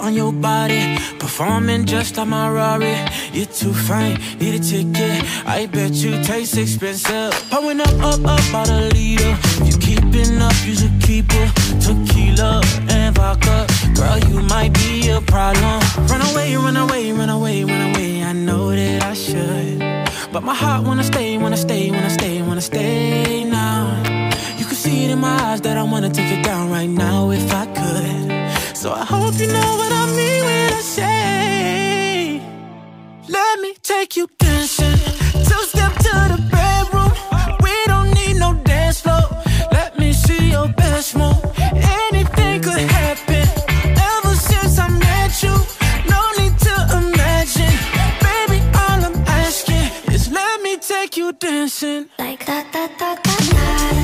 on your body, performing just like my Rari. You're too fine, need a ticket. I bet you taste expensive. Pouring up, about a liter. If you keeping up, you should keep it. Tequila and vodka, girl, you might be a problem. Run away, run away, run away, run away. I know that I should, but my heart wanna stay, wanna stay, wanna stay, wanna stay now. You can see it in my eyes that I wanna take it down right now if I could. So I hope you know what I mean when I say, let me take you dancing. Two-step to the bedroom. We don't need no dance floor. Let me see your best move. Anything could happen. Ever since I met you, no need to imagine. Baby, all I'm asking is let me take you dancing. Like da da da da da.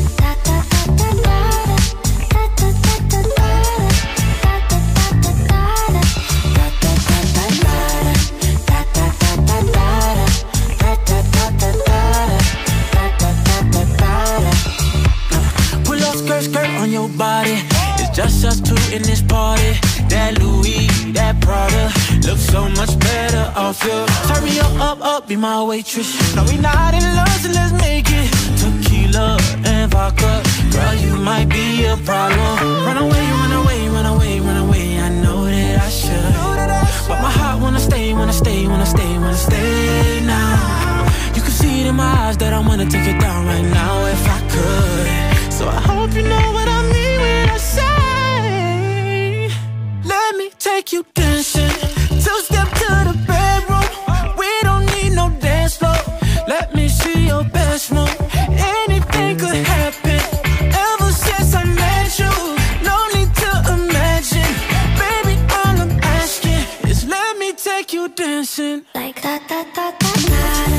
Skirt on your body, it's just us two in this party. That Louis, that Prada, looks so much better off you. Turn me up, be my waitress. No, we not in love, so let's make it. Tequila and vodka, girl, you might be a problem. Run away, run away, run away, run away. I know that I should, but my heart wanna stay, wanna stay, wanna stay, wanna stay now. You can see it in my eyes that I wanna take it down right now if I could. So I hope you know what I mean when I say, let me take you dancing. Two-step to the bedroom. We don't need no dance floor. Let me see your best move. Anything could happen. Ever since I met you, no need to imagine. Baby, all I'm asking is let me take you dancing. Like da da da da da.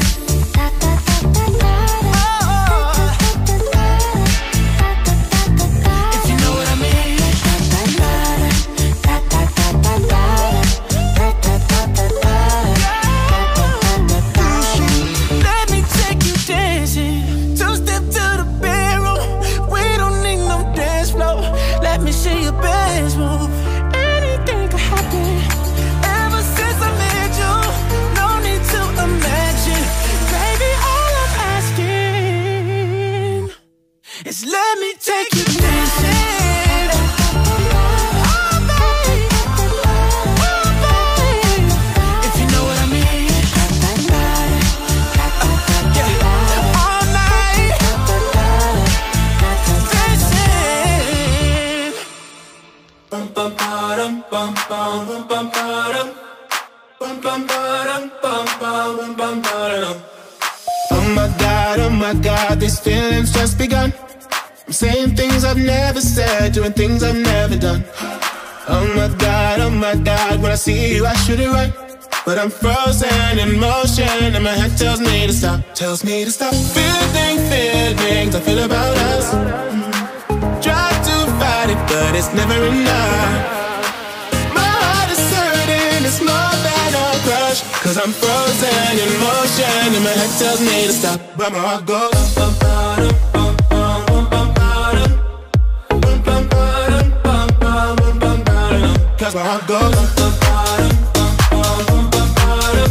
Let me take you dancing. Oh, babe. Oh, babe. If you know what I mean. Yeah. All night. Dancing. Bum bum bum bum bum bum bum bum bum bum bum bum. Oh my God, these feelings just begun. I'm saying things I've never said, doing things I've never done. Oh my God, when I see you I should it right, but I'm frozen in motion and my head tells me to stop, tells me to stop. Feelings I feel about us. Try to fight it, but it's never enough. My heart is hurting, it's more than a crush, 'cause I'm frozen in motion and my head tells me to stop, but my heart goes bum, bum, bum, bum, bum, bum, 'cause my heart goes bum, bum, bum, bum, bum,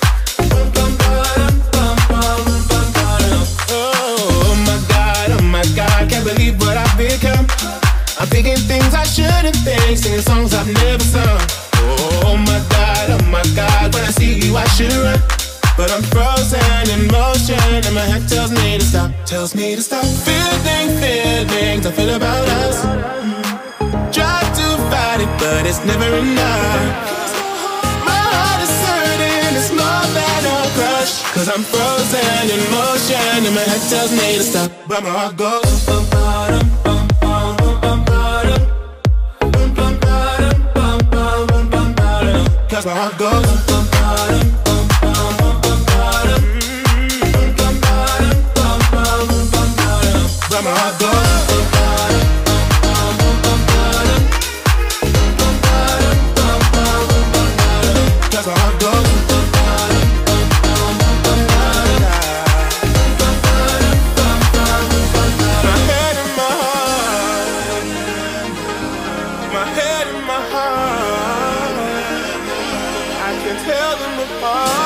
oh my God, can't believe what I've become. I'm thinking things I shouldn't think, singing songs I've never sung. Oh my God, when I see you I should run, but I'm frozen in motion and my head tells me to stop, tells me to stop. Feelings I feel about us. Try to fight it, but it's never enough. My heart is hurting, it's more than a crush, 'cause I'm frozen in motion and my head tells me to stop, but my heart goes bum, bum, bum, bum, bum, bum, 'cause my heart goes bum, bum, bum, bum, bum, but my heart goes bum, cause my heart goes. My head and my heart, my head and my heart. tear them apart.